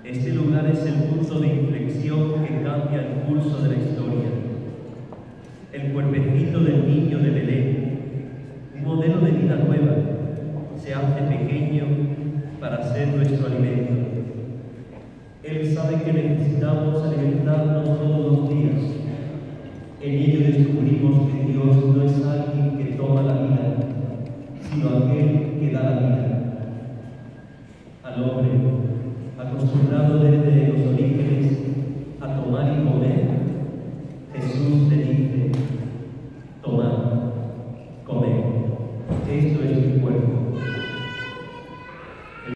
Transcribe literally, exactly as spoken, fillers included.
Este lugar es el punto de inflexión que cambia el curso de la historia. El cuerpecito del niño de Belén, un modelo de vida nueva, se hace pequeño para ser nuestro alimento. Él sabe que necesitamos alimentarnos todos los días. En ello descubrimos que Dios no es alguien que toma la vida, sino aquel que da la vida.